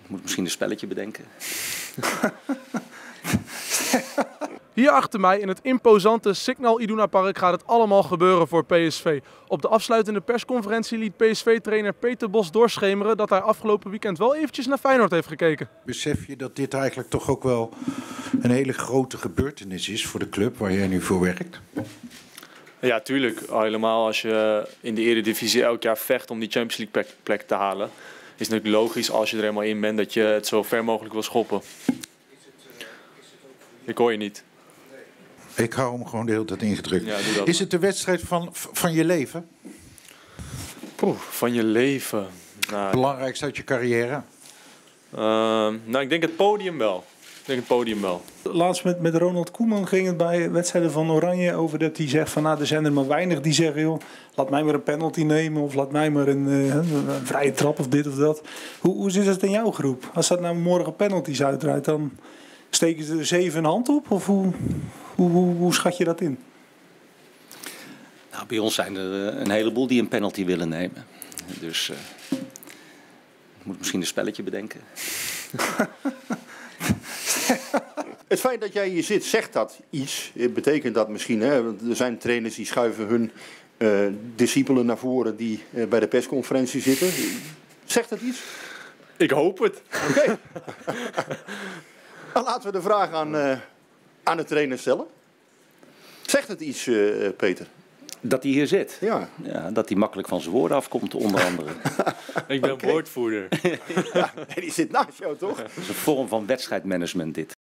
moet misschien een spelletje bedenken. Hier achter mij in het imposante Signal Iduna Park gaat het allemaal gebeuren voor PSV. Op de afsluitende persconferentie liet PSV-trainer Peter Bos doorschemeren dat hij afgelopen weekend wel eventjes naar Feyenoord heeft gekeken. Besef je dat dit eigenlijk toch ook wel een hele grote gebeurtenis is voor de club waar jij nu voor werkt? Ja, tuurlijk. Al helemaal als je in de Eredivisie elk jaar vecht om die Champions League plek te halen. Is het natuurlijk logisch als je er helemaal in bent dat je het zo ver mogelijk wil schoppen. Ik hoor je niet. Ik hou hem gewoon de hele tijd ingedrukt. Ja, doe dat. Is het de wedstrijd van je leven? Van je leven. Nou, Belangrijkste uit je carrière? ik denk het podium wel. Laatst met Ronald Koeman ging het bij wedstrijden van Oranje over dat hij zegt van er zijn er maar weinig die zeggen joh, laat mij maar een penalty nemen of laat mij maar een vrije trap of dit of dat. Hoe zit het in jouw groep? Als dat nou morgen penalties uitdraait, dan steken ze er 7 hand op of hoe schat je dat in? Nou, bij ons zijn er een heleboel die een penalty willen nemen. Dus ik moet misschien een spelletje bedenken. Het feit dat jij hier zit, zegt dat iets? Betekent dat misschien, hè? Want er zijn trainers die schuiven hun discipelen naar voren die bij de persconferentie zitten. Zegt dat iets? Ik hoop het. Oké. Dan laten we de vraag aan de trainer stellen. Zegt het iets, Peter? Dat hij hier zit. Ja. Ja, dat hij makkelijk van zijn woorden afkomt, onder andere. Ik ben woordvoerder. Ja, die zit naast jou, toch? Dat is een vorm van wedstrijdmanagement dit.